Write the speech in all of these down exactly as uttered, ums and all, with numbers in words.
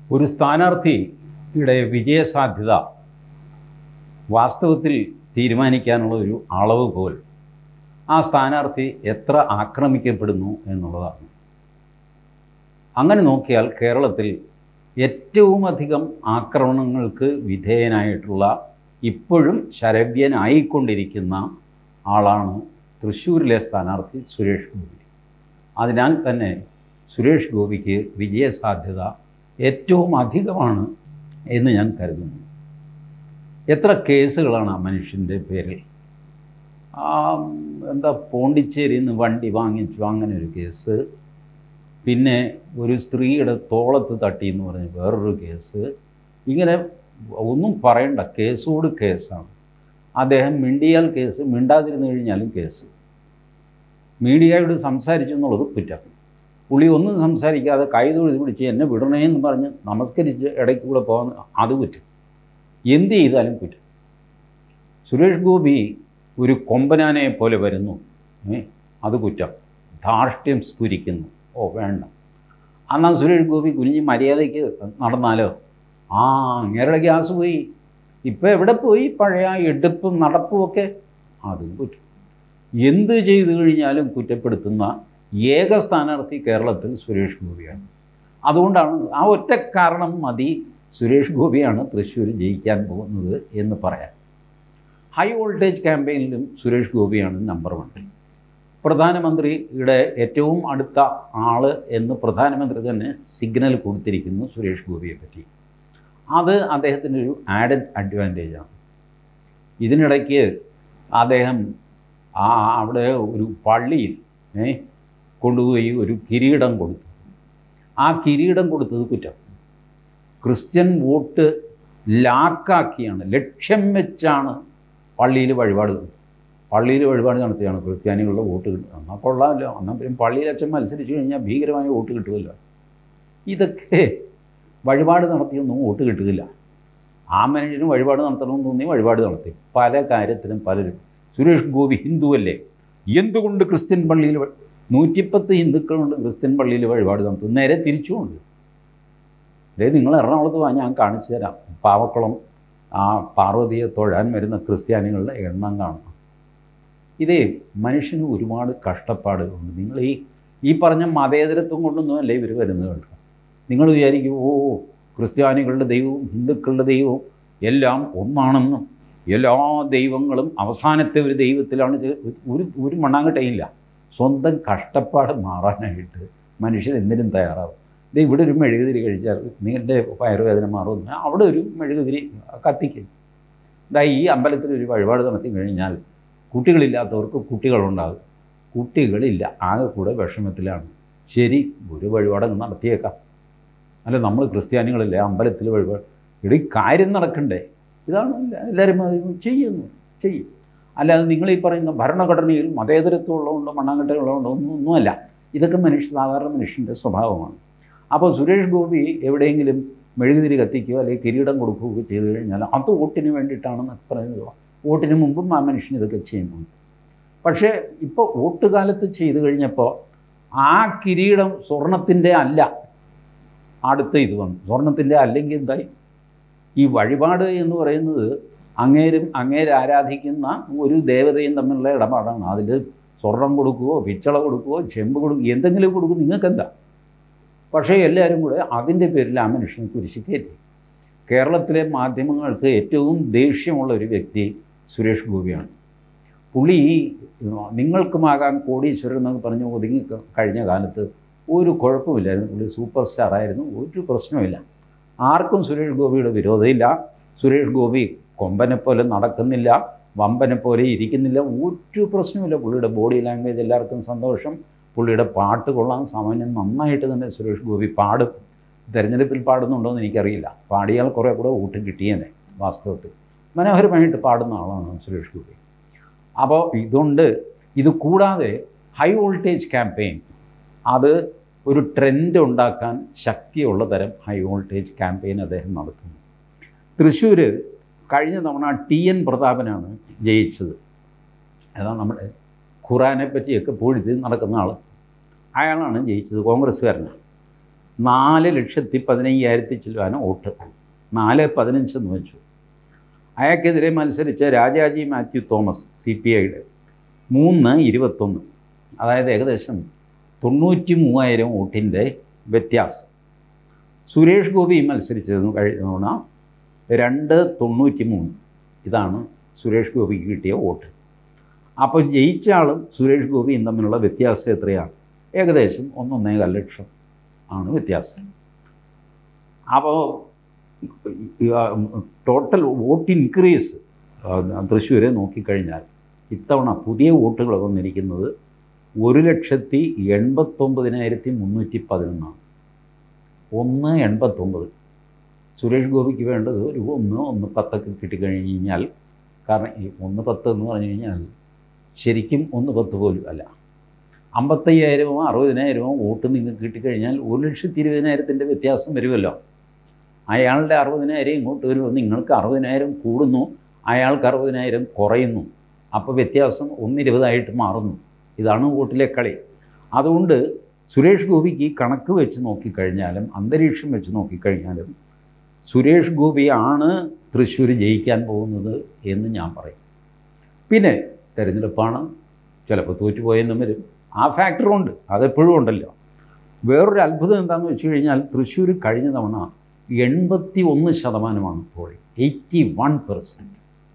ഒരു സ്ഥാനാർത്ഥിയുടെ വിജയസാധ്യത വാസ്തവത്തിൽ തീരുമാനിക്കാനുള്ള ഒരു അളവ് പോൽ ആ സ്ഥാനാർത്ഥി എത്ര ആക്രമിക്കപ്പെടുന്നു എന്നുള്ളതാണ്. അങ്ങനെ നോക്കിയാൽ കേരളത്തിൽ ഏറ്റവും അധികം ആക്രമണങ്ങൾക്ക് വിധേയനായിട്ടുള്ള ഇപ്പോഴും ശരവ്യനായിക്കൊണ്ടിരിക്കുന്ന ആളാണ് തൃശ്ശൂരിലെ സ്ഥാനാർത്ഥി സുരേഷ് ഗോപി. അതിനാൽ തന്നെ സുരേഷ് ഗോപിക്ക് വിജയസാധ്യത ഏറ്റവും അധികമാണ് എന്ന് ഞാൻ കരുതുന്നു. എത്ര കേസുകളാണ് ആ മനുഷ്യൻ്റെ പേരിൽ? ആ എന്താ പോണ്ടിച്ചേരിയിൽ നിന്ന് വണ്ടി വാങ്ങിച്ചു അങ്ങനെ ഒരു കേസ്, പിന്നെ ഒരു സ്ത്രീയുടെ തോളത്ത് തട്ടി എന്ന് പറഞ്ഞ് വേറൊരു കേസ്, ഇങ്ങനെ ഒന്നും പറയണ്ട, കേസോട് കേസാണ്. അദ്ദേഹം മിണ്ടിയാൽ കേസ്, മിണ്ടാതിരുന്നു കഴിഞ്ഞാലും കേസ്. മീഡിയയോട് സംസാരിച്ചു എന്നുള്ളത് കുറ്റം. പുള്ളി ഒന്നും സംസാരിക്കാതെ കൈ തൊഴുതി പിടിച്ച് എന്നെ വിടണേന്ന് പറഞ്ഞ് നമസ്കരിച്ച് ഇടയ്ക്ക് കൂടെ പോകാൻ അത് കുറ്റം. എന്ത് ചെയ്താലും കുറ്റം. സുരേഷ് ഗോപി ഒരു കൊമ്പനാനെ പോലെ വരുന്നു, അത് കുറ്റം. ധാർഷ്ട്യം സ്ഫുരിക്കുന്നു, ഓ വേണ്ട. എന്നാൽ സുരേഷ് ഗോപി കുനിഞ്ഞ് മര്യാദയ്ക്ക് നടന്നാലോ? ആ അങ്ങേരുടെ ഗ്യാസ് പോയി, ഇപ്പം എവിടെ പോയി പഴയ എടുപ്പും നടപ്പും ഒക്കെ? അതും കുറ്റം. എന്ത് ചെയ്തു കഴിഞ്ഞാലും കുറ്റപ്പെടുത്തുന്ന ഏക സ്ഥാനാർത്ഥി കേരളത്തിൽ സുരേഷ് ഗോപിയാണ്. അതുകൊണ്ടാണ് ആ ഒറ്റ കാരണം മതി സുരേഷ് ഗോപിയാണ് തൃശ്ശൂർ ജയിക്കാൻ പോകുന്നത് എന്ന് പറയാൻ. ഹൈ വോൾട്ടേജ് ക്യാമ്പയിനിലും സുരേഷ് ഗോപിയാണ് നമ്പർ വൺ. പ്രധാനമന്ത്രിയുടെ ഏറ്റവും അടുത്ത ആൾ എന്ന് പ്രധാനമന്ത്രി തന്നെ സിഗ്നൽ കൊടുത്തിരിക്കുന്നു സുരേഷ് ഗോപിയെ പറ്റി. അത് അദ്ദേഹത്തിൻ്റെ ഒരു ആഡഡ് അഡ്വാൻറ്റേജാണ്. ഇതിനിടയ്ക്ക് അദ്ദേഹം ആ അവിടെ ഒരു പള്ളിയിൽ ഏ കൊണ്ടുപോയി ഒരു കിരീടം കൊടുത്തു. ആ കിരീടം കൊടുത്തത് കുറ്റം. ക്രിസ്ത്യൻ വോട്ട് ലാക്കാക്കിയാണ്, ലക്ഷ്യം വെച്ചാണ് പള്ളിയിൽ വഴിപാട് പള്ളിയിൽ വഴിപാട് നടത്തിയാണ് ക്രിസ്ത്യാനികളുടെ വോട്ട് കിട്ടുന്നത്. എന്നാൽ കൊള്ളാമല്ലോ, എന്നാൽ പിന്നെ പള്ളിയിൽ അച്ഛൻ മത്സരിച്ച് കഴിഞ്ഞാൽ ഭീകരമായ വോട്ട് കിട്ടുമല്ലോ. ഇതൊക്കെ വഴിപാട് നടത്തിയൊന്നും വോട്ട് കിട്ടുകയില്ല. ആ മനുഷ്യന് വഴിപാട് നടത്തണമെന്ന് തോന്നി വഴിപാട് നടത്തി. പല കാര്യത്തിലും പലരും. സുരേഷ് ഗോപി ഹിന്ദുവല്ലേ, എന്തുകൊണ്ട് ക്രിസ്ത്യൻ പള്ളിയിൽ നൂറ്റിപ്പത്ത് ഹിന്ദുക്കളുണ്ട് ക്രിസ്ത്യൻ പള്ളിയിൽ വഴിപാട് നടത്തും? നേരെ തിരിച്ചുമുണ്ട്. അതെ, നിങ്ങൾ എറണാകുളത്ത് വാ, ഞാൻ കാണിച്ചു തരാം. പാവക്കുളം ആ പാർവതിയെ തൊഴാൻ വരുന്ന ക്രിസ്ത്യാനികളുടെ എണ്ണം കാണണം. ഇതേ മനുഷ്യന് ഒരുപാട് കഷ്ടപ്പാടുകളുണ്ട്. നിങ്ങൾ ഈ ഈ പറഞ്ഞ മതേതരത്വം കൊണ്ടൊന്നും അല്ലേ ഇവർ വരുന്നത് കേട്ടോ. നിങ്ങൾ വിചാരിക്കും ഓ ക്രിസ്ത്യാനികളുടെ ദൈവവും ഹിന്ദുക്കളുടെ ദൈവവും എല്ലാം ഒന്നാണെന്നും എല്ലാ ദൈവങ്ങളും അവസാനത്തെ ഒരു ദൈവത്തിലാണ്. ഒരു ഒരു മണ്ണാങ്കട്ടയില്ല. സ്വന്തം കഷ്ടപ്പാട് മാറാനായിട്ട് മനുഷ്യൻ എന്തിനും തയ്യാറാവും. ഇത് ഇവിടെ ഒരു മെഴുകുതിരി കഴിച്ചാൽ നിങ്ങളുടെ വയറുവേദന മാറുമെന്ന് അവിടെ ഒരു മെഴുകുതിരി കത്തിക്കും. ഇതാ ഈ അമ്പലത്തിൽ ഒരു വഴിപാട് നടത്തി കഴിഞ്ഞാൽ കുട്ടികളില്ലാത്തവർക്ക് കുട്ടികളുണ്ടാകും. കുട്ടികളില്ല, ആകെ കൂടെ വിഷമത്തിലാണ്. ശരി, ഒരു വഴിപാടങ്ങ് നടത്തിയേക്കാം. അല്ല, നമ്മൾ ക്രിസ്ത്യാനികളല്ലേ, അമ്പലത്തിൽ വഴിപാട്. ഇവിടെ കാര്യം നടക്കണ്ടേ? ഇതാണ് എല്ലാവരും ചെയ്യുന്നു, ചെയ്യും. അല്ലാതെ നിങ്ങൾ ഈ പറയുന്ന ഭരണഘടനയിൽ മതേതരത്വം ഉള്ളതുകൊണ്ടോ മണ്ണാങ്കട്ടയുള്ളതുകൊണ്ടോ ഒന്നും ഒന്നുമല്ല. ഇതൊക്കെ മനുഷ്യ സാധാരണ മനുഷ്യൻ്റെ സ്വഭാവമാണ്. അപ്പോൾ സുരേഷ് ഗോപി എവിടെയെങ്കിലും മെഴുകുതിരി കത്തിക്കുകയോ അല്ലെങ്കിൽ കിരീടം കൊടുക്കുകയോ ചെയ്തു കഴിഞ്ഞാൽ അത് വോട്ടിന് വേണ്ടിയിട്ടാണെന്ന് പറയുന്നത്. വോട്ടിന് മുമ്പും ആ മനുഷ്യൻ ഇതൊക്കെ ചെയ്യുന്നുണ്ട്. പക്ഷേ ഇപ്പോൾ വോട്ട് കാലത്ത് ചെയ്തു കഴിഞ്ഞപ്പോൾ ആ കിരീടം സ്വർണത്തിൻ്റെ അല്ല, അടുത്ത ഇത് വന്നു. സ്വർണത്തിൻ്റെ അല്ലെങ്കിൽ എന്തായി? ഈ വഴിപാട് എന്ന് പറയുന്നത് അങ്ങേരും അങ്ങേര് ആരാധിക്കുന്ന ഒരു ദേവതയും തമ്മിലുള്ള ഇടപാടാണ്. അതിൽ സ്വർണം കൊടുക്കുകയോ പിച്ചള കൊടുക്കുകയോ ചെമ്പ് കൊടുക്കുകയോ എന്തെങ്കിലും കൊടുക്കും, നിങ്ങൾക്കെന്താ? പക്ഷേ എല്ലാവരും കൂടെ അതിൻ്റെ പേരിൽ ആ മനുഷ്യനെ കുരിശ് കയറ്റി. കേരളത്തിലെ മാധ്യമങ്ങൾക്ക് ഏറ്റവും ദേഷ്യമുള്ള ഒരു വ്യക്തി സുരേഷ് ഗോപിയാണ്. പുള്ളി നിങ്ങൾക്കുമാകാൻ കോടീശ്വരൻ എന്നൊക്കെ പറഞ്ഞ് ഒതുങ്ങി കഴിഞ്ഞ കാലത്ത് ഒരു കുഴപ്പമില്ലായിരുന്നു. പുള്ളി സൂപ്പർ സ്റ്റാർ ആയിരുന്നു, ഒരു പ്രശ്നമില്ല. ആർക്കും സുരേഷ് ഗോപിയുടെ വിരോധമില്ല. സുരേഷ് ഗോപി കൊമ്പനെ പോലെ നടക്കുന്നില്ല, വമ്പനെ പോലെ ഇരിക്കുന്നില്ല, ഒരു പ്രശ്നമില്ല. പുള്ളിയുടെ ബോഡി ലാംഗ്വേജ് എല്ലാവർക്കും സന്തോഷം. പുള്ളിയുടെ പാട്ട് കൊള്ളാൻ സാമാന്യം നന്നായിട്ട് തന്നെ സുരേഷ് ഗോപി പാടും. തിരഞ്ഞെടുപ്പിൽ പാടുന്നുണ്ടോ എന്ന് എനിക്കറിയില്ല. പാടിയാൽ കുറേ കൂടെ വോട്ട് കിട്ടിയേനെ. വാസ്തവത്തിൽ മനോഹരമായിട്ട് പാടുന്ന ആളാണ് സുരേഷ് ഗോപി. അപ്പോൾ ഇതുകൊണ്ട് ഇത് കൂടാതെ ഹൈ വോൾട്ടേജ് ക്യാമ്പയിൻ അത് ഒരു ട്രെൻഡ് ഉണ്ടാക്കാൻ ശക്തിയുള്ള തരം ഹൈ വോൾട്ടേജ് ക്യാമ്പയിൻ അദ്ദേഹം നടത്തുന്നു. തൃശ്ശൂർ കഴിഞ്ഞ തവണ ടി എൻ പ്രതാപനാണ് ജയിച്ചത്. അതാണ് നമ്മുടെ ഖുറാനെ പറ്റിയൊക്കെ പൂഴ്ത്തി നടക്കുന്ന ആൾ. അയാളാണ് ജയിച്ചത്, കോൺഗ്രസ്സുകാരനാണ്. നാല് ലക്ഷത്തി പതിനയ്യായിരത്തി ചില്ലുവാനും വോട്ട്, നാല് പതിനഞ്ചെന്ന് വെച്ചു. അയാൾക്കെതിരെ മത്സരിച്ച രാജാജി മാത്യു തോമസ് സി പി ഐയുടെ മൂന്ന് ഇരുപത്തൊന്ന്, അതായത് ഏകദേശം തൊണ്ണൂറ്റി മൂവായിരം വോട്ടിൻ്റെ വ്യത്യാസം. സുരേഷ് ഗോപി മത്സരിച്ചതെന്ന് കഴിഞ്ഞ തവണ രണ്ട് തൊണ്ണൂറ്റി മൂന്ന്, ഇതാണ് സുരേഷ് ഗോപിക്ക് കിട്ടിയ വോട്ട്. അപ്പോൾ ജയിച്ച ആളും സുരേഷ് ഗോപിയും തമ്മിലുള്ള വ്യത്യാസം എത്രയാണ്? ഏകദേശം ഒന്നൊന്നേകാൽ ലക്ഷം ആണ് വ്യത്യാസം. അപ്പോൾ ടോട്ടൽ വോട്ട് ഇൻക്രീസ് തൃശ്ശൂരെ നോക്കിക്കഴിഞ്ഞാൽ ഇത്തവണ പുതിയ വോട്ടുകൾ വന്നിരിക്കുന്നത് ഒരു ലക്ഷത്തി എൺപത്തൊമ്പതിനായിരത്തി മുന്നൂറ്റി പതിനൊന്നാണ്. ഒന്ന് എൺപത്തൊമ്പത്. സുരേഷ് ഗോപിക്ക് വേണ്ടത് ഒരു ഒന്ന് ഒന്ന് പത്തൊക്കെ കിട്ടിക്കഴിഞ്ഞ് കഴിഞ്ഞാൽ, കാരണം ഈ ഒന്ന് പത്ത് എന്ന് പറഞ്ഞു കഴിഞ്ഞാൽ ശരിക്കും ഒന്ന് പത്ത് പോലും അല്ല, അമ്പത്തയ്യായിരമോ അറുപതിനായിരമോ വോട്ട് നിങ്ങൾക്ക് കിട്ടിക്കഴിഞ്ഞാൽ ഒരു ലക്ഷത്തി ഇരുപതിനായിരത്തിൻ്റെ വ്യത്യാസം വരുമല്ലോ. അയാളുടെ അറുപതിനായിരം ഇങ്ങോട്ട് വരുമ്പോൾ നിങ്ങൾക്ക് അറുപതിനായിരം കൂടുന്നു, അയാൾക്ക് അറുപതിനായിരം കുറയുന്നു. അപ്പോൾ വ്യത്യാസം ഒന്നിരുപതായിട്ട് മാറുന്നു. ഇതാണ് വോട്ടിലെ കളി. അതുകൊണ്ട് സുരേഷ് ഗോപിക്ക് ഈ കണക്ക് വെച്ച് നോക്കിക്കഴിഞ്ഞാലും അന്തരീക്ഷം വെച്ച് നോക്കിക്കഴിഞ്ഞാലും സുരേഷ് ഗോപിയാണ് തൃശ്ശൂർ ജയിക്കാൻ പോകുന്നത് എന്ന് ഞാൻ പറയും. പിന്നെ തിരഞ്ഞെടുപ്പാണ്, ചിലപ്പോൾ തോറ്റുപോയെന്നും വരും, ആ ഫാക്ടറുണ്ട്, അതെപ്പോഴും ഉണ്ടല്ലോ. വേറൊരു അത്ഭുതം എന്താണെന്ന് വെച്ച് കഴിഞ്ഞാൽ തൃശ്ശൂർ കഴിഞ്ഞ തവണ എൺപത്തി ഒന്ന് ശതമാനമാണ് പോളിംഗ്, എയ്റ്റി വൺ പെർസെൻറ്റ്.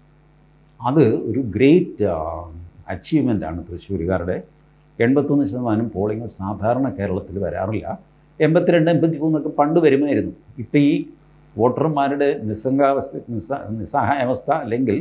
അത് ഒരു ഗ്രേറ്റ് അച്ചീവ്മെൻ്റാണ് തൃശ്ശൂരുകാരുടെ. എൺപത്തൊന്ന് ശതമാനം പോളിംഗ് സാധാരണ കേരളത്തിൽ വരാറില്ല. എൺപത്തിരണ്ട് എൺപത്തി മൂന്നൊക്കെ പണ്ട് വരുമായിരുന്നു. ഇപ്പോൾ ഈ വോട്ടർമാരുടെ നിസ്സംഗാവസ്ഥ നിസ്സ നിസ്സഹായാവസ്ഥ അല്ലെങ്കിൽ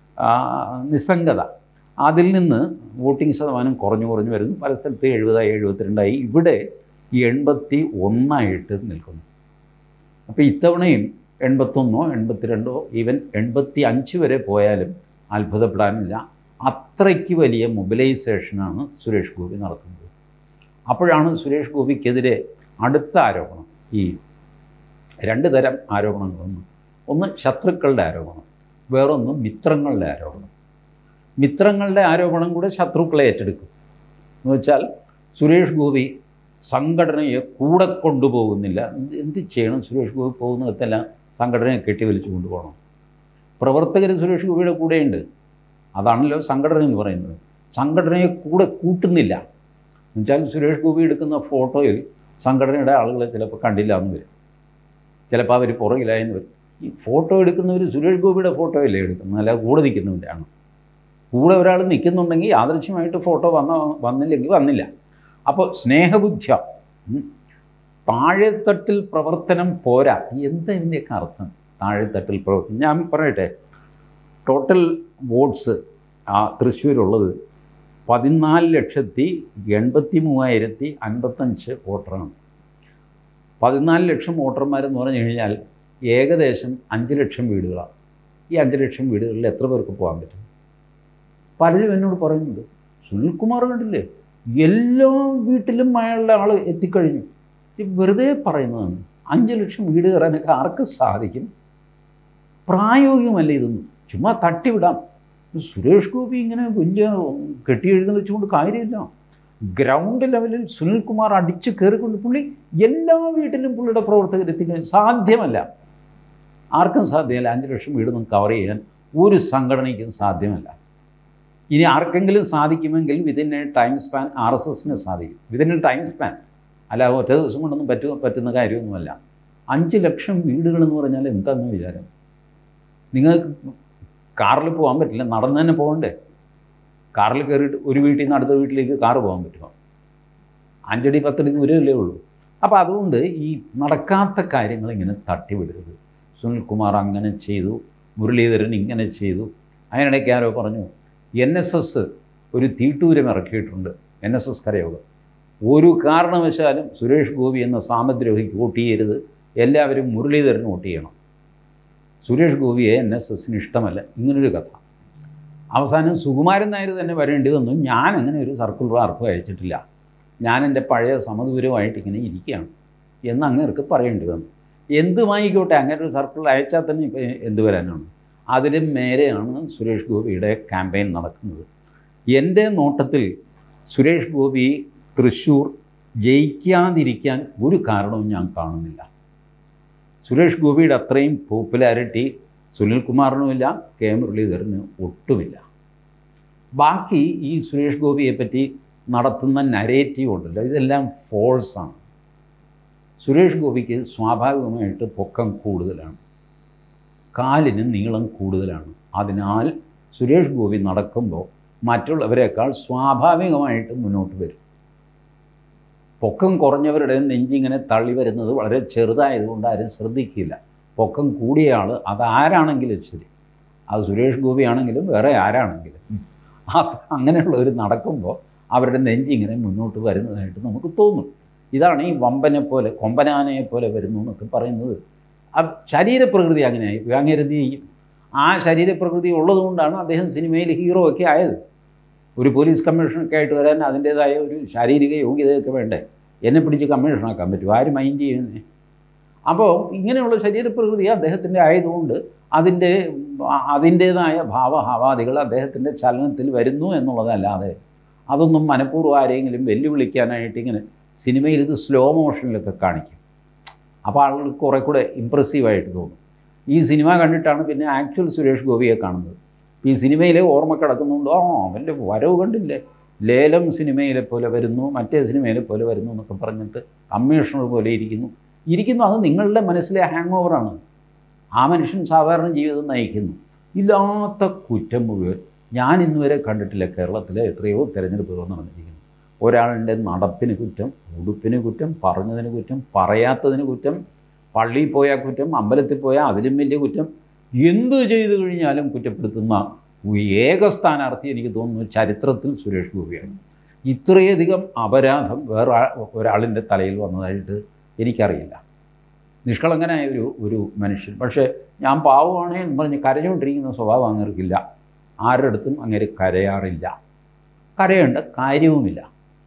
നിസ്സംഗത, അതിൽ നിന്ന് വോട്ടിംഗ് ശതമാനം കുറഞ്ഞു കുറഞ്ഞു വരുന്നു. പല സ്ഥലത്ത് എഴുപതായി എഴുപത്തിരണ്ടായി, ഇവിടെ എൺപത്തി ഒന്നായിട്ട് നിൽക്കുന്നു. അപ്പോൾ ഇത്തവണയും എൺപത്തൊന്നോ എൺപത്തിരണ്ടോ ഈവൻ എൺപത്തി അഞ്ച് വരെ പോയാലും അത്ഭുതപ്പെടാനില്ല. അത്രയ്ക്ക് വലിയ മൊബിലൈസേഷനാണ് സുരേഷ് ഗോപി നടത്തുന്നത്. അപ്പോഴാണ് സുരേഷ് ഗോപിക്കെതിരെ അടുത്ത ആരോപണം, ഈ രണ്ട് തരം ആരോപണങ്ങളൊന്നും, ഒന്ന് ശത്രുക്കളുടെ ആരോപണം, വേറൊന്ന് മിത്രങ്ങളുടെ ആരോപണം. മിത്രങ്ങളുടെ ആരോപണം കൂടെ ശത്രുക്കളെ ഏറ്റെടുക്കും. എന്ന് വെച്ചാൽ സുരേഷ് ഗോപി സംഘടനയെ കൂടെ കൊണ്ടുപോകുന്നില്ല. എന്ത് ചെയ്യണം? സുരേഷ് ഗോപി പോകുന്നിടത്തെല്ലാം സംഘടനയെ കെട്ടി വലിച്ചു കൊണ്ടുപോകണം. പ്രവർത്തകർ സുരേഷ് ഗോപിയുടെ കൂടെയുണ്ട്, അതാണല്ലോ സംഘടന എന്ന് പറയുന്നത്. സംഘടനയെ കൂടെ കൂട്ടുന്നില്ല എന്നുവെച്ചാൽ സുരേഷ് ഗോപി എടുക്കുന്ന ഫോട്ടോയിൽ സംഘടനയുടെ ആളുകളെ ചിലപ്പോൾ കണ്ടില്ല എന്ന് വരും, ചിലപ്പോൾ അവർ പുറകിലായെന്ന് വരും. ഈ ഫോട്ടോ എടുക്കുന്നവർ സുരേഷ് ഗോപിയുടെ ഫോട്ടോയല്ലേ എടുക്കുന്നത്, അല്ല കൂടെ നിൽക്കുന്നവരാണ്. കൂടെ ഒരാൾ നിൽക്കുന്നുണ്ടെങ്കിൽ ആദർശമായിട്ട് ഫോട്ടോ വന്ന വന്നില്ലെങ്കിൽ വന്നില്ല. അപ്പോൾ സ്നേഹബുദ്ധ്യ, താഴെത്തട്ടിൽ പ്രവർത്തനം പോരാ. എന്താ ഇതിൻ്റെയൊക്കെ അർത്ഥം? താഴെത്തട്ടിൽ പ്രവർത്തനം ഞാൻ പറയട്ടെ. ടോട്ടൽ വോട്ട്സ് ആ തൃശ്ശൂരുള്ളത് പതിനാല് ലക്ഷത്തി എൺപത്തി മൂവായിരത്തി അൻപത്തഞ്ച് വോട്ടറാണ്. പതിനാല് ലക്ഷം വോട്ടർമാരെന്ന് പറഞ്ഞു കഴിഞ്ഞാൽ ഏകദേശം അഞ്ച് ലക്ഷം വീടുകളാണ്. ഈ അഞ്ച് ലക്ഷം വീടുകളിൽ എത്ര പേർക്ക് പോകാൻ പറ്റും? പലരും എന്നോട് പറയുന്നുണ്ട്, സുനിൽകുമാർ കണ്ടില്ലേ, എല്ലാ വീട്ടിലും അയാളുടെ ആൾ എത്തിക്കഴിഞ്ഞു. ഈ വെറുതെ പറയുന്നതാണ്. അഞ്ച് ലക്ഷം വീട് കയറാനൊക്കെ ആർക്ക് സാധിക്കും? പ്രായോഗികമല്ല ഇതൊന്നും, ചുമ്മാ തട്ടിവിടാം. സുരേഷ് ഗോപി ഇങ്ങനെ വലിയ കെട്ടിയെഴുതി വെച്ചുകൊണ്ട് കാര്യമില്ല. ഗ്രൗണ്ട് ലെവലിൽ സുനിൽകുമാർ അടിച്ച് കയറിക്കൊണ്ട് പുള്ളി എല്ലാ വീട്ടിലും പുള്ളിയുടെ പ്രവർത്തകരെത്തിക്കാൻ സാധ്യമല്ല, ആർക്കും സാധ്യമല്ല. അഞ്ച് ലക്ഷം വീടൊന്നും കവർ ചെയ്യാൻ ഒരു സംഘടനയ്ക്കും സാധ്യമല്ല. ഇനി ആർക്കെങ്കിലും സാധിക്കുമെങ്കിൽ within a time span R S എസിന് സാധിക്കും, വിതിൻ എ ടൈം സ്പാൻ, അല്ല ഒറ്റ ദിവസം കൊണ്ടൊന്നും പറ്റു പറ്റുന്ന കാര്യമൊന്നുമല്ല. അഞ്ച് ലക്ഷം വീടുകളെന്ന് പറഞ്ഞാൽ എന്താണെന്ന് വിചാരം? നിങ്ങൾക്ക് കാറിൽ പോകാൻ പറ്റില്ല, നടന്നു തന്നെ പോകണ്ടേ? കാറിൽ കയറിയിട്ട് ഒരു വീട്ടിൽ നിന്ന് അടുത്ത വീട്ടിലേക്ക് കാറ് പോകാൻ പറ്റുമോ? അഞ്ചടി പത്തടി ദൂരമല്ലേ ഉള്ളൂ. അപ്പോൾ അതുകൊണ്ട് ഈ നടക്കാത്ത കാര്യങ്ങൾ ഇങ്ങനെ തട്ടിവിടരുത്. സുനിൽകുമാർ അങ്ങനെ ചെയ്തു, മുരളീധരൻ ഇങ്ങനെ ചെയ്തു. അതിനിടയ്ക്ക് ആരോ പറഞ്ഞു എൻ എസ് എസ് ഒരു തീട്ടൂരം ഇറക്കിയിട്ടുണ്ട്, എൻ എസ് എസ് കരയോഗം. ഒരു കാരണവശാലും സുരേഷ് ഗോപി എന്ന സാമദ്രോഹിക്ക് വോട്ട് ചെയ്യരുത്, എല്ലാവരും മുരളീധരൻ വോട്ട് ചെയ്യണം. സുരേഷ് ഗോപിയെ എൻ എസ് എസിന് ഇഷ്ടമല്ല. ഇങ്ങനൊരു കഥ. അവസാനം സുകുമാരൻ നായർ തന്നെ വരേണ്ടി വന്നു. ഞാൻ അങ്ങനെ ഒരു സർക്കുലർ ആർക്കും അയച്ചിട്ടില്ല, ഞാൻ എൻ്റെ പഴയ സമദൂരമായിട്ട് ഇങ്ങനെ ഇരിക്കുകയാണ് എന്ന് അങ്ങേർക്ക് പറയേണ്ടി വന്നു. എന്തുമായിക്കോട്ടെ, അങ്ങനെ ഒരു സർക്കുലർ അയച്ചാൽ തന്നെ ഇപ്പോൾ എന്ത് വരാനാണ്? അതിലും മേലെയാണ് സുരേഷ് ഗോപിയുടെ ക്യാമ്പയിൻ നടക്കുന്നത്. എൻ്റെ നോട്ടത്തിൽ സുരേഷ് ഗോപി തൃശ്ശൂർ ജയിക്കാതിരിക്കാൻ ഒരു കാരണവും ഞാൻ കാണുന്നില്ല. സുരേഷ് ഗോപിയുടെ അത്രയും പോപ്പുലാരിറ്റി സുനിൽകുമാറിനുമില്ല, കെ മുരളീധരന് ഒട്ടുമില്ല. ബാക്കി ഈ സുരേഷ് ഗോപിയെ പറ്റി നടത്തുന്ന നരേറ്റീവ് ഉണ്ടല്ലോ, ഇതെല്ലാം ഫോൾസാണ്. സുരേഷ് ഗോപിക്ക് സ്വാഭാവികമായിട്ട് പൊക്കം കൂടുതലാണ്, കാലിന് നീളം കൂടുതലാണ്. അതിനാൽ സുരേഷ് ഗോപി നടക്കുമ്പോൾ മറ്റുള്ളവരെക്കാൾ സ്വാഭാവികമായിട്ട് മുന്നോട്ട് വരും. പൊക്കം കുറഞ്ഞവരുടെ നെഞ്ചിങ്ങനെ തള്ളി വരുന്നത് വളരെ ചെറുതായതുകൊണ്ട് ആരും ശ്രദ്ധിക്കില്ല. പൊക്കം കൂടിയ ആൾ അതാരാണെങ്കിലും ശരി, അത് സുരേഷ് ഗോപി ആണെങ്കിലും വേറെ ആരാണെങ്കിലും, അത് അങ്ങനെയുള്ളവർ നടക്കുമ്പോൾ അവരുടെ നെഞ്ചിങ്ങനെ മുന്നോട്ട് വരുന്നതായിട്ട് നമുക്ക് തോന്നും. ഇതാണ് ഈ വമ്പനെ പോലെ കൊമ്പനാനയെ പോലെ വരുന്നു എന്നൊക്കെ പറയുന്നത്. ആ ശരീരപ്രകൃതി അങ്ങനെയായി. അങ്ങരുതി ആ ശരീരപ്രകൃതി ഉള്ളതുകൊണ്ടാണ് അദ്ദേഹം സിനിമയിൽ ഹീറോ ഒക്കെ ആയത്. ഒരു പോലീസ് കമ്മീഷണൊക്കെ ആയിട്ട് വരാൻ അതിൻ്റേതായ ഒരു ശാരീരിക യോഗ്യതയൊക്കെ വേണ്ടേ? എന്നെ പിടിച്ച് കമ്മീഷനാക്കാൻ പറ്റും? ആര് മൈൻഡ് ചെയ്യുന്നേ? അപ്പോൾ ഇങ്ങനെയുള്ള ശരീരപ്രകൃതി അദ്ദേഹത്തിൻ്റെ ആയതുകൊണ്ട് അതിൻ്റെ അതിൻ്റേതായ ഭാവഹാവാദികൾ അദ്ദേഹത്തിൻ്റെ ചലനത്തിൽ വരുന്നു എന്നുള്ളതല്ലാതെ അതൊന്നും മനഃപൂർവ്വം ആരെങ്കിലും വെല്ലുവിളിക്കാനായിട്ട് ഇങ്ങനെ സിനിമയിൽ ഇത് സ്ലോ മോഷനിലൊക്കെ കാണിക്കും. അപ്പോൾ ആളുകൾക്ക് കുറേ കൂടെ ഇമ്പ്രസീവായിട്ട് തോന്നും. ഈ സിനിമ കണ്ടിട്ടാണ് പിന്നെ ആക്ച്വൽ സുരേഷ് ഗോപിയെ കാണുന്നത്. ഈ സിനിമയിലെ ഓർമ്മ കിടക്കുന്നുണ്ട്, ആ അവൻ്റെ വരവ് കണ്ടില്ലേ, ലേലം സിനിമയിലെ പോലെ വരുന്നു, മറ്റേ സിനിമയിലെ പോലെ വരുന്നു എന്നൊക്കെ പറഞ്ഞിട്ട് കമ്മീഷണർ പോലെ ഇരിക്കുന്നു ഇരിക്കുന്നു അത് നിങ്ങളുടെ മനസ്സിലെ ഹാങ് ഓവറാണ്. ആ മനുഷ്യൻ സാധാരണ ജീവിതം നയിക്കുന്നു. ഇല്ലാത്ത കുറ്റം മുഴുവൻ ഞാൻ ഇന്നുവരെ കണ്ടിട്ടില്ല. കേരളത്തിലെ എത്രയോ തിരഞ്ഞെടുപ്പുകൾ നടന്നിരിക്കുന്നു. ഒരാളുടെ നടപ്പിന് കുറ്റം, ഉടുപ്പിന് കുറ്റം, പറഞ്ഞതിന് കുറ്റം, പറയാത്തതിന് കുറ്റം, പള്ളിയിൽ പോയാൽ കുറ്റം, അമ്പലത്തിൽ പോയാൽ അതിലും വലിയ കുറ്റം, എന്തു ചെയ്തു കഴിഞ്ഞാലും കുറ്റപ്പെടുത്തുന്ന ഏക സ്ഥാനാർത്ഥി എനിക്ക് തോന്നുന്നു ചരിത്രത്തിൽ സുരേഷ് ഗോപിയാണ്. ഇത്രയധികം അപരാധം വേറെ ഒരാളിൻ്റെ തലയിൽ വന്നതായിട്ട് എനിക്കറിയില്ല. നിഷ്കളങ്കനായ ഒരു ഒരു മനുഷ്യൻ. പക്ഷേ ഞാൻ പാവമാണേ എന്ന് പറഞ്ഞ് കരഞ്ഞുകൊണ്ടിരിക്കുന്ന സ്വഭാവം അങ്ങേർക്കില്ല. ആരുടെ അടുത്തും അങ്ങേര് കരയാറില്ല. കരയേണ്ട കാര്യവുമില്ല.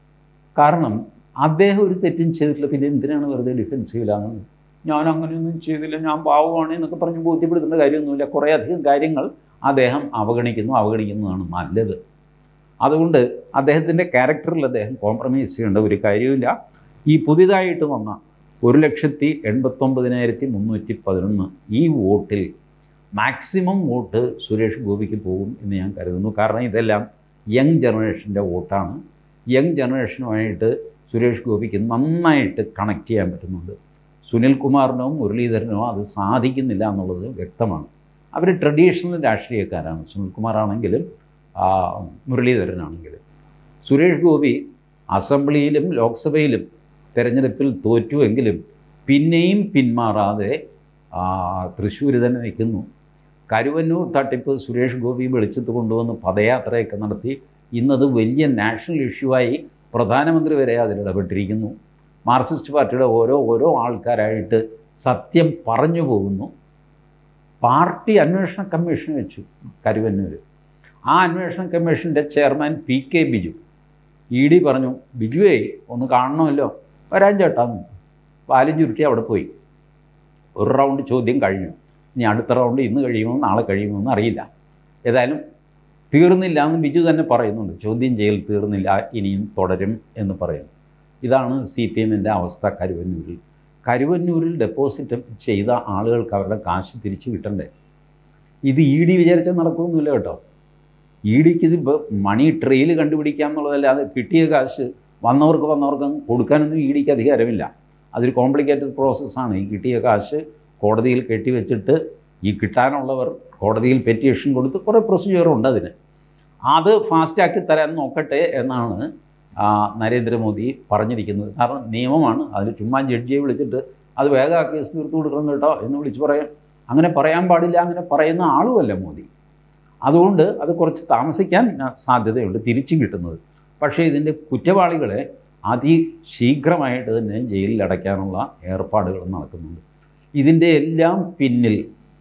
കാരണം അദ്ദേഹം ഒരു തെറ്റും ചെയ്തിട്ടില്ല. പിന്നെ എന്തിനാണ് വെറുതെ ഡിഫെൻസീവിലാകുന്നത്? ഞാൻ അങ്ങനെയൊന്നും ചെയ്തില്ല, ഞാൻ പാവമാണ് എന്നൊക്കെ പറഞ്ഞ് ബോധ്യപ്പെടുത്തേണ്ട കാര്യമൊന്നുമില്ല. കുറേയധികം കാര്യങ്ങൾ അദ്ദേഹം അവഗണിക്കുന്നു അവഗണിക്കുന്നതാണ് നല്ലത്. അതുകൊണ്ട് അദ്ദേഹത്തിൻ്റെ ക്യാരക്ടറിൽ അദ്ദേഹം കോംപ്രമൈസ് ചെയ്യേണ്ട ഒരു കാര്യമില്ല. ഈ പുതിയതായിട്ട് വന്ന ഒരു ലക്ഷത്തി എൺപത്തൊമ്പതിനായിരത്തി മുന്നൂറ്റി പതിനൊന്ന് ഈ വോട്ടിൽ മാക്സിമം വോട്ട് സുരേഷ് ഗോപിക്ക് പോകും എന്ന് ഞാൻ കരുതുന്നു. കാരണം ഇതെല്ലാം യങ് ജനറേഷൻ്റെ വോട്ടാണ്. യങ് ജനറേഷനുമായിട്ട് സുരേഷ് ഗോപിക്ക് നന്നായിട്ട് കണക്ട് ചെയ്യാൻ പറ്റുന്നുണ്ട്. സുനിൽകുമാറിനോ മുരളീധരനോ അത് സാധിക്കുന്നില്ല എന്നുള്ളത് വ്യക്തമാണ്. അവർ ട്രഡീഷണൽ രാഷ്ട്രീയക്കാരാണ്, സുനിൽകുമാറാണെങ്കിലും മുരളീധരനാണെങ്കിലും. സുരേഷ് ഗോപി അസംബ്ലിയിലും ലോക്സഭയിലും തെരഞ്ഞെടുപ്പിൽ തോറ്റുവെങ്കിലും പിന്നെയും പിന്മാറാതെ തൃശ്ശൂർ തന്നെ നിൽക്കുന്നു. കരുവന്നൂർ തട്ടിപ്പ് സുരേഷ് ഗോപി വെളിച്ചത്ത് കൊണ്ടുവന്ന് പദയാത്രയൊക്കെ നടത്തി ഇന്നത് വലിയ നാഷണൽ ഇഷ്യൂ ആയി. പ്രധാനമന്ത്രി വരെ അതിലിടപെട്ടിരിക്കുന്നു. മാർക്സിസ്റ്റ് പാർട്ടിയുടെ ഓരോ ഓരോ ആൾക്കാരായിട്ട് സത്യം പറഞ്ഞു പോകുന്നു. പാർട്ടി അന്വേഷണ കമ്മീഷൻ വെച്ചു കരുവന്നൂർ. ആ അന്വേഷണ കമ്മീഷൻ്റെ chairman P K Biju. E D പറഞ്ഞു, ബിജുവേ ഒന്ന് കാണണമല്ലോ, വരാൻ ചേട്ടാന്ന്. പാലും ചുരുട്ടി അവിടെ പോയി. ഒരു റൗണ്ട് ചോദ്യം കഴിഞ്ഞു. ഇനി അടുത്ത റൗണ്ട് ഇന്ന് കഴിയുമോ നാളെ കഴിയുമോ എന്ന് അറിയില്ല. ഏതായാലും തീർന്നില്ല എന്ന് ബിജു തന്നെ പറയുന്നുണ്ട്. ചോദ്യം ചെയ്യൽ തീർന്നില്ല, ഇനിയും തുടരും എന്ന് പറയുന്നു. ഇതാണ് സി പി എമ്മിൻ്റെ അവസ്ഥ കരുവന്നൂരിൽ. കരുവന്നൂരിൽ ഡെപ്പോസിറ്റ് ചെയ്ത ആളുകൾക്ക് അവരുടെ കാശ് തിരിച്ചു കിട്ടണ്ടേ? ഇത് ഇ ഡി വിചാരിച്ചാൽ നടക്കുമൊന്നുമില്ല കേട്ടോ. ഇ ഡിക്ക് ഇത് മണി ട്രെയിൽ കണ്ടുപിടിക്കാം എന്നുള്ളതല്ലാതെ കിട്ടിയ കാശ് വന്നവർക്ക് വന്നവർക്ക് കൊടുക്കാനൊന്നും ഇ ഡിക്ക് അധികാരമില്ല. അതൊരു കോംപ്ലിക്കേറ്റഡ് പ്രോസസ്സാണ്. ഈ കിട്ടിയ കാശ് കോടതിയിൽ കെട്ടിവെച്ചിട്ട് ഈ കിട്ടാനുള്ളവർ കോടതിയിൽ പെറ്റീഷൻ കൊടുത്ത് കുറേ പ്രൊസീജിയറുണ്ട് അതിന്. അത് ഫാസ്റ്റാക്കി തരാൻ നോക്കട്ടെ എന്നാണ് നരേന്ദ്രമോദി പറഞ്ഞിരിക്കുന്നത്. കാരണം നിയമമാണ്. അതിന് ചുമ്മാ ജഡ്ജിയെ വിളിച്ചിട്ട് അത് വേഗം ആ കേസ് തീർത്തു കൊടുക്കണം കേട്ടോ എന്ന് വിളിച്ച് പറയാം. അങ്ങനെ പറയാൻ പാടില്ല. അങ്ങനെ പറയുന്ന ആളുമല്ല മോദി. അതുകൊണ്ട് അത് കുറച്ച് താമസിക്കാൻ സാധ്യതയുണ്ട് തിരിച്ചു കിട്ടുന്നത്. പക്ഷേ ഇതിൻ്റെ കുറ്റവാളികളെ അതിശീഘ്രമായിട്ട് തന്നെ ജയിലിൽ അടയ്ക്കാനുള്ള ഏർപ്പാടുകൾ നടക്കുന്നുണ്ട്. ഇതിൻ്റെ എല്ലാം പിന്നിൽ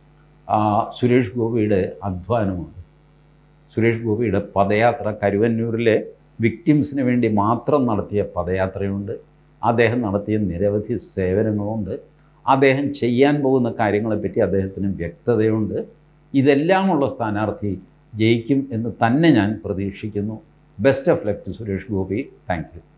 സുരേഷ് ഗോപിയുടെ അധ്വാനമുണ്ട്. സുരേഷ് ഗോപിയുടെ പദയാത്ര, കരുവന്നൂരിലെ വിക്ടിംസിന് വേണ്ടി മാത്രം നടത്തിയ പദയാത്രയുണ്ട്. അദ്ദേഹം നടത്തിയ നിരവധി സേവനങ്ങളുണ്ട്. അദ്ദേഹം ചെയ്യാൻ പോകുന്ന കാര്യങ്ങളെപ്പറ്റി അദ്ദേഹത്തിന് വ്യക്തതയുണ്ട്. ഇതെല്ലാമുള്ള സ്ഥാനാർത്ഥി ജയിക്കും എന്ന് തന്നെ ഞാൻ പ്രതീക്ഷിക്കുന്നു. Best of luck to Suresh Gopi. Thank U.